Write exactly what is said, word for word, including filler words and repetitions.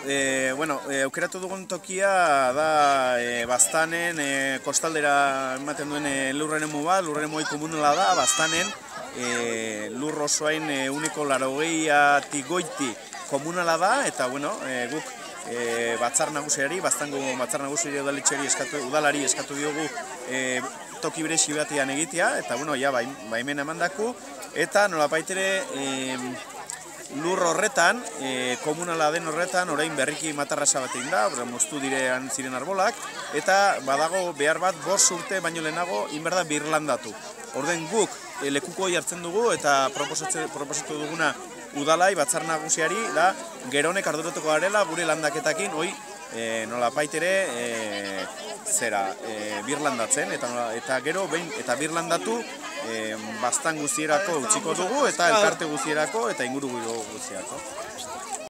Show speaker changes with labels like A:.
A: e, bueno, e, aukeratu dugun tokia da e, Baztanen, e, kostaldera ematen duen e, lurreremu bat, lurreremu komunala da, Baztanen, e, lur osoain e, uniko larogeiatik goiti komunala da, eta bueno, e, guk e, batzar nagusiari, Baztango batzar nagusiari udaletxeari eskatu, udalari eskatu diogu e, toki berezi batean egitea, eta bueno, ja, baimen emandaku, eta nolapaitere e, lur horretan, e, komunala den horretan, orain berriki matarrasa bat egin da, moztu direan ziren arbolak, eta badago behar bat bost urte baino lehenago inberda birlandatu. Orden guk e, lekuko jartzen dugu eta proposatu duguna udalai, batzar nagusiari, da geronek arduratuko garela gure landaketakin, hoi e, nolapaitere e, zera e, birlandatzen, eta, eta gero behin eta birlandatu e, Baztan guztierako utziko dugu, eta elkarte guztierako, eta inguru guztierako.